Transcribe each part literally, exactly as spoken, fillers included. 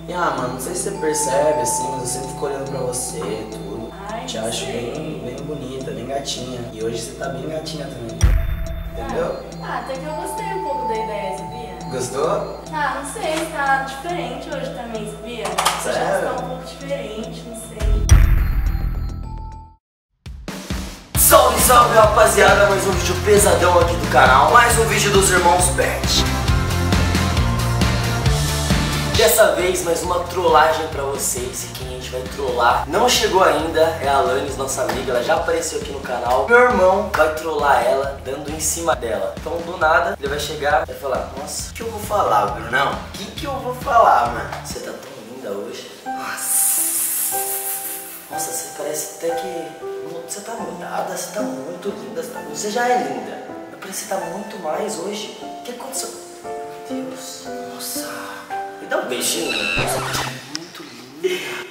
E ah, mano, não sei se você percebe, assim, mas eu sempre fico olhando pra você, tudo. Ai, Te acho bem, bem bonita, bem gatinha. E hoje você tá bem gatinha também. Entendeu? Ah, até que eu gostei um pouco da ideia, sabia? Gostou? Ah, não sei, tá diferente hoje também, sabia? Sério? Acho que tá um pouco diferente, não sei. Salve, salve, rapaziada, mais um vídeo pesadão aqui do canal, mais um vídeo dos irmãos Pet. Dessa vez, mais uma trollagem pra vocês, e quem a gente vai trollar não chegou ainda, é a Alanis, nossa amiga, ela já apareceu aqui no canal. Meu irmão vai trollar ela, dando em cima dela. Então, do nada, ele vai chegar e vai falar: nossa, o que eu vou falar, Brunão? O que que eu vou falar, mano? Você tá tão linda hoje. Nossa, nossa, você parece até que... Você tá mudada, você tá muito linda, você, tá... você já é linda. Mas parece que você tá muito mais hoje. O que aconteceu? Meu Deus, nossa. Me dá um beijinho. Nossa, você tá muito linda.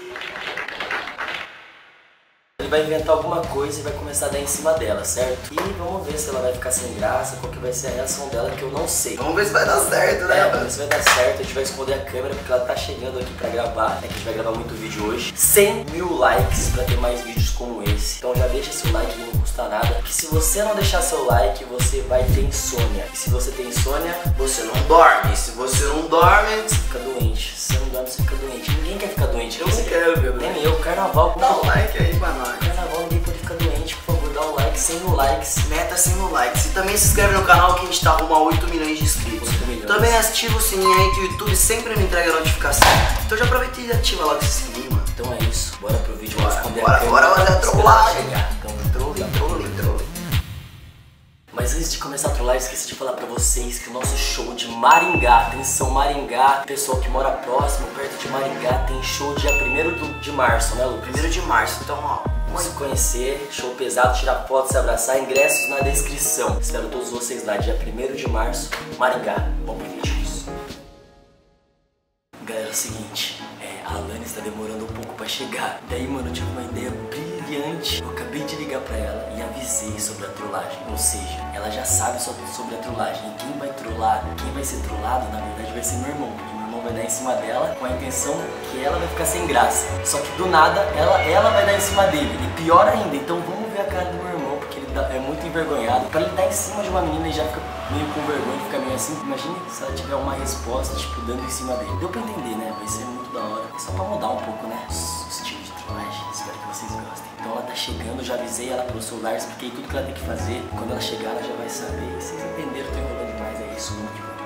Ele vai inventar alguma coisa e vai começar a dar em cima dela, certo? E vamos ver se ela vai ficar sem graça, qual que vai ser a reação dela, que eu não sei. Vamos ver se vai dar certo, né? É, vamos ver se vai dar certo. A gente vai esconder a câmera porque ela tá chegando aqui pra gravar, né? Que a gente vai gravar muito vídeo hoje. cem mil likes pra ter mais vídeos como esse. Então já deixa seu like, não custa nada. Porque se você não deixar seu like, você vai ter insônia. E se você tem insônia, Você não dorme. E se você não dorme, você fica doente. Se você não dorme, você fica doente. Ninguém quer ficar doente. eu não quero, meu Nem bem. eu, carnaval. Dá um like aí pra nós. Carnaval, ninguém pode ficar doente. Por favor, dá um like, cem mil likes. Meta cem mil likes. E também se inscreve no canal que a gente tá rumo a oito milhões de inscritos. oito milhões. Também ativa o sininho aí que o YouTube sempre me entrega a notificação. Então já aproveita e ativa logo esse sininho, mano. Então é isso. Bora pro vídeo. Bora, Vamos esconder bora, a câmera. bora fazer a trollagem. Então, Trolling, trolling, trolling. Mas antes de começar a trollar, eu esqueci de falar pra vocês que o nosso show de Maringá, atenção Maringá, pessoal que mora próximo, perto de Maringá, tem show dia primeiro de março, né, Lucas? Primeiro de março, então ó. Vamos se conhecer, show pesado, tirar foto, se abraçar, ingressos na descrição. Espero todos vocês lá, dia primeiro de março, Maringá. Vamos pro vídeo. Galera, é o seguinte, é, a Alanis tá demorando um pouco pra chegar. Daí, mano, eu tive uma ideia brilhante. Eu acabei de ligar pra ela e avisei sobre a trollagem. Ou seja, ela já sabe sobre, sobre a trollagem. E quem vai trollar, quem vai ser trollado, na verdade, vai ser meu irmão. Porque meu irmão vai dar em cima dela com a intenção que ela vai ficar sem graça. Só que do nada, ela, ela vai dar em cima dele. E pior ainda, então vamos ver a cara do meu irmão, porque ele dá, é muito envergonhado. Pra ele dar em cima de uma menina e já fica meio com vergonha, fica meio assim. Imagine se ela tiver uma resposta, tipo, dando em cima dele. Deu pra entender, né? Vai ser muito da hora. É só pra mudar um pouco, né? O estilo de trollagem. Espero que vocês gostem. Então ela tá chegando, já avisei ela pelo celular, expliquei tudo que ela tem que fazer. Quando ela chegar, ela já vai saber. E vocês entenderam, tô enrolando demais, é isso, vamos que vamos.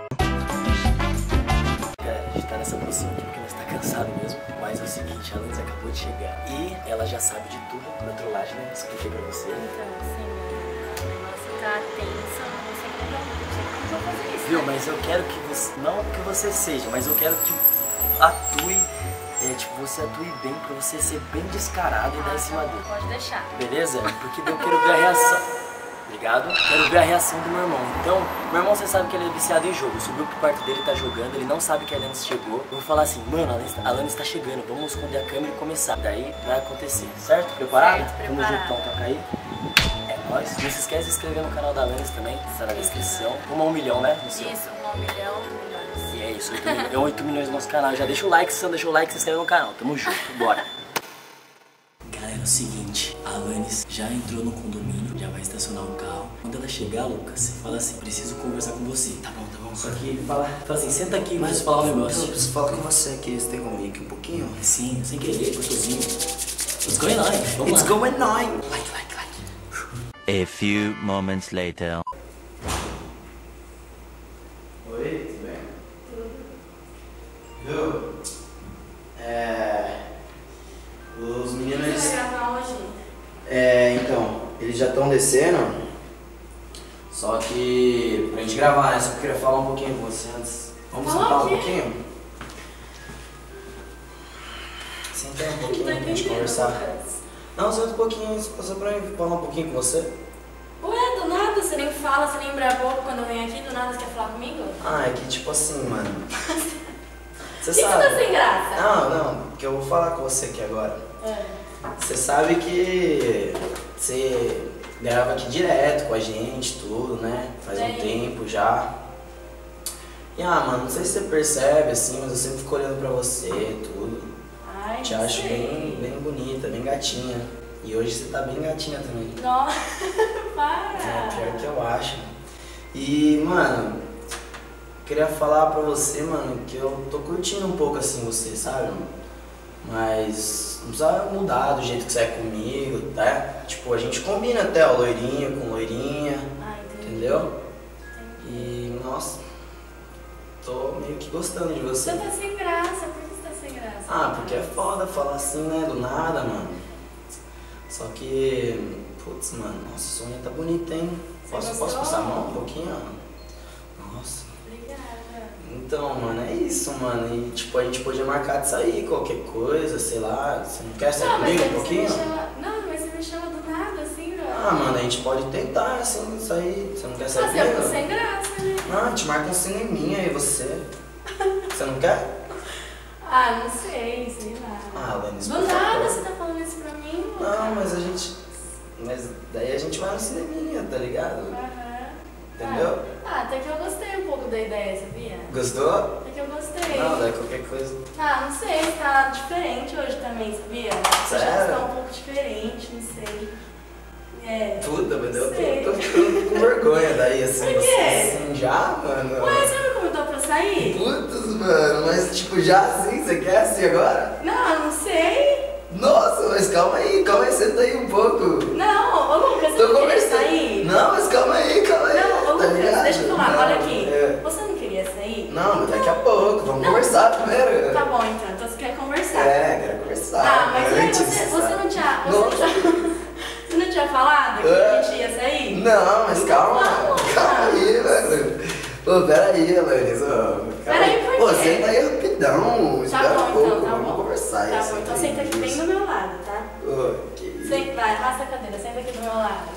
Galera, a gente tá nessa posição aqui porque nós tá cansado mesmo. Mas é o seguinte, a Alanis acabou de chegar. E ela já sabe de tudo da trollagem, né? Expliquei pra você. Então, assim, o negócio tá tenso, eu não sei como eu vou fazer isso. Viu, mas eu quero que você, não que você seja, mas eu quero que atue, é, tipo, você atue bem pra você ser bem descarado e dar em cima dele. Pode deixar. Beleza? Porque daí eu quero ver a reação. Obrigado. Quero ver a reação do meu irmão. Então, meu irmão, você sabe que ele é viciado em jogo. Subiu pro quarto dele, tá jogando, ele não sabe que a Alanis chegou. Eu vou falar assim, mano, a Alanis tá chegando, vamos esconder a câmera e começar. Daí vai acontecer, certo? Preparado? Certo, Tamo preparado. junto, então, toca aí. É nóis. Não se esquece de se inscrever no canal da Alanis também, está na descrição. Rumo a um milhão, né? No seu. Isso, um milhão, milhões. E é isso, oito milhões, é oito milhões no nosso canal. Já deixa o like, se você não deixou o like, se inscreve no canal. Tamo junto, bora. Galera, é o seguinte, a Alanis já entrou no condomínio, já vai estacionar o carro. Quando ela chegar, Lucas, você fala assim, preciso conversar com você. Tá bom, tá bom. Só que fala, fala assim, senta aqui, mas falar um negócio. Eu preciso falar com você aqui, você tem comigo aqui um pouquinho? Sim, sem querer, gostosinho. It's going on, vamos It's lá. going on. Like, like, like. A few moments later. Oi, tudo bem? Viu? É... Os meninos... Você vai gravar hoje? É, então, eles já estão descendo. Só que pra gente gravar, né? Só que eu queria falar um pouquinho com você antes. Vamos Fala sentar um aqui. pouquinho? Senta aí um pouquinho pra gente entendendo, conversar. Lucas. Não, senta um pouquinho, só pra eu falar um pouquinho com você. Ué, do nada, você nem fala, você nem lembra pouco quando eu venho aqui, do nada você quer falar comigo? Ah, é que tipo assim, mano. Você Por que sabe. você tá sem graça? Não, não, porque eu vou falar com você aqui agora. É. Você sabe que você grava aqui direto com a gente, tudo, né? Faz um Daí? tempo já. E ah, mano, não sei se você percebe assim, mas eu sempre fico olhando pra você e tudo. Ai, Te não acho sei. bem, bem bonita, bem gatinha. E hoje você tá bem gatinha também. Nossa, É, para! pior que eu acho. E, mano, queria falar pra você, mano, que eu tô curtindo um pouco assim você, sabe? Mas não precisa mudar do jeito que você é comigo, tá? Tipo, a gente combina até o loirinho com loirinha, Ai, entendi. entendeu? Entendi. E, nossa, tô meio que gostando de você. Você tá sem graça, por que você tá sem graça? Ah, porque é foda falar assim, né, do nada, mano. Só que, putz, mano, nossa, sua unha tá bonita, hein? Posso, Você posso gostou? passar a mão um pouquinho? Nossa. Obrigada. Então, mano, é isso, mano. E, tipo, a gente podia marcar de sair, qualquer coisa, sei lá. Você não quer sair Não, mas comigo você um pouquinho? me chama... Não, mas você me chama do nada, assim, velho. Ah, mano, a gente pode tentar, assim, sair. Você não quer sair Mas eu comigo? fico sem graça, né? Não, a gente marca um cineminha e você. Você não quer? Ah, não sei, sei lá. Ah, Lenis, Do por nada favor. você tá falando isso pra mim, Luca? Não, mas a gente... Mas daí a gente vai no cineminha, tá ligado? Aham. Entendeu? Ah, até que eu gostei um pouco da ideia, sabia? Gostou? Até que eu gostei. Não, daí qualquer coisa... Ah, não sei, tá diferente hoje também, sabia? Você já Sério? está um pouco diferente, não sei. É. Puta, mas eu Sei. tô, tô ficando com vergonha daí, assim, Por você quê? assim, já, mano? Ué, você não me convidou pra eu sair? Putz, mano, mas tipo, já assim, você quer assim agora? Não, não sei. Nossa, mas calma aí, calma aí, senta aí um pouco. Não, ô Lucas, você Tô não queria conversando. sair? Não, mas calma aí, calma aí. Não, ô tá Lucas, ligado? deixa eu falar, Não, olha aqui. é. Você não queria sair? Não, mas daqui a pouco, vamos Não. conversar primeiro. Tá bom então, então você quer conversar. É, quero conversar. Ah, mas aí antes, você, você sabe? não tinha. Você Não. não tinha, você não tinha falado que É. a gente ia sair? Não, mas calma, Vamos, calma cara. aí, velho. Pô, peraí, Alanis, ó. Peraí, por Pô, quê? senta aí rapidão, Tá espera bom um pouco, então, tá vamos bom. conversar. Tá isso bom, então aí. senta aqui bem do meu lado, tá? Ô, que isso. Senta, vai, arrasta a cadeira, senta aqui do meu lado.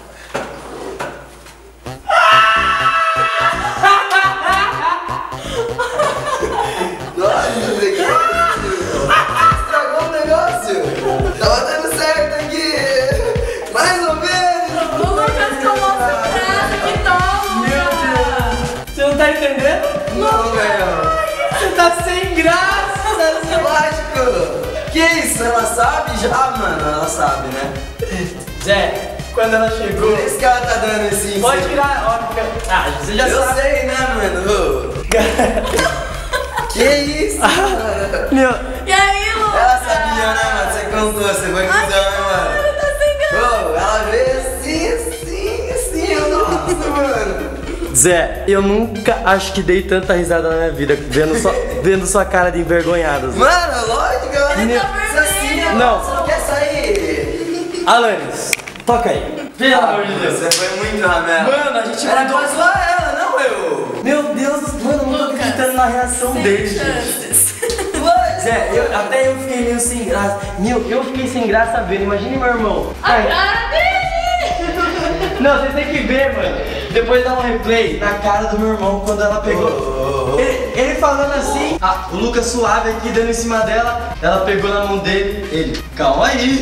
Nossa, que isso? Estragou o negócio. Tava dando certo aqui. Mais ou menos. O Lucas tomou surpresa, que toma! Meu Deus! Você não tá entendendo? Não, velho. Você tá sem graça! Lógico. Que isso? Ela sabe já, mano? Ela sabe, né? Zé, quando ela chegou. Por isso que ela tá dando esse... Pode virar, ó, fica- Ah, você já Eu sabe. sei, né, mano? Que isso, mano? Meu, E aí, Lucas? Ela sabia, né, mano? Você contou, você foi cuzão, né, mano? Ele tá sem graça. Pô, ela veio assim, assim, assim, nossa, mano. Zé, eu nunca acho que dei tanta risada na minha vida vendo, só, vendo sua cara de envergonhado. Zé. Mano, lógico, ela Ele tá Você assim, vermelho. Não. Você não quer sair? Alanis, toca aí. Pelo amor de Deus. Você foi muito ramela. Mano, a gente Era mandou. pra zoar ela, não eu. Meu Deus, mano, eu não tô Lucas, acreditando na reação Sem dele, gente. chances. Zé, eu, até eu fiquei meio sem graça. Meu, eu fiquei sem graça vendo. Imagine meu irmão. A Ai, cara dele! não, você tem que ver, mano. Depois dá um replay na cara do meu irmão quando ela pegou. Oh, oh, oh. Ele, ele falando assim, ah, o Lucas suave aqui dando em cima dela. Ela pegou na mão dele. Ele, calma aí.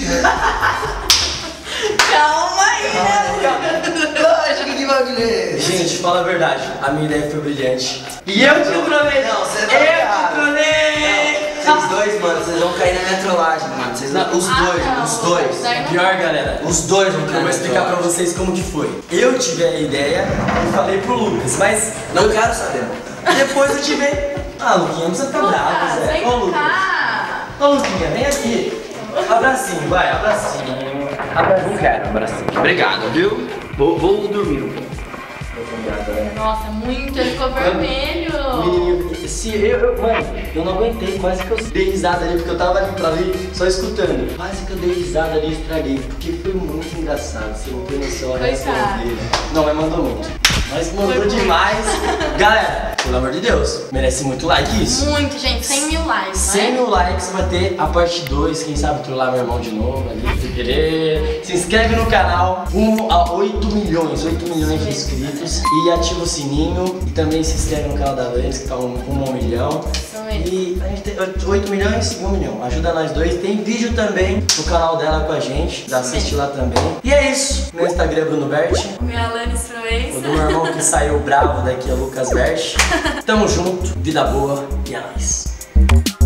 Calma aí, né? Lógico que bagulho é esse. Gente, fala a verdade, a minha ideia foi brilhante. E eu te trolei! Não, você tá Eu errado. te trolei! Vocês dois, mano, vocês vão cair na minha trollagem, mano. Vocês não, os Ah, dois, não. os dois. Daí não- Pior, galera, Os dois vão eu cair vou na explicar pra trollagem. vocês como que foi. Eu tive a ideia e falei pro Lucas, mas Não quero saber. depois eu tive. Ah, Luquinha, não precisa ficar bravo, Lucas, Zé. Ô, vem Lucas. cá. Ô, Luquinha, vem aqui. Abracinho, vai, abracinho. Abracinho. Não quero, abracinho. Obrigado, viu? Vou, vou dormir um pouco. Nossa, muito, ele ficou vermelho. Menininho, se eu, eu, mano, eu não aguentei, quase que eu dei risada ali, porque eu tava ali pra ali, só escutando. Quase que eu dei risada ali e estraguei, porque foi muito engraçado, você não tem noção a reação Coitado. dele. Não, mas mandou muito. Mas mandou Foi muito. demais. Galera, pelo amor de Deus, merece muito like isso. Muito, gente, cem mil likes, cem né? mil likes vai ter a parte dois, quem sabe trollar meu irmão de novo ali, se querer. Se inscreve no canal, rumo a oito milhões, oito milhões de inscritos. E ativa o sininho e também se inscreve no canal da Alanis, que tá um, rumo a um milhão. Isso mesmo. E a gente tem oito milhões e um milhão. Ajuda nós dois. Tem vídeo também no canal dela com a gente. Dá assiste lá também. E é isso. Meu Instagram é Bruno Berti. O meu é Alanis Proença. O do meu irmão que saiu bravo daqui é o Lucas Berti. Tamo junto. Vida boa. E é nóis.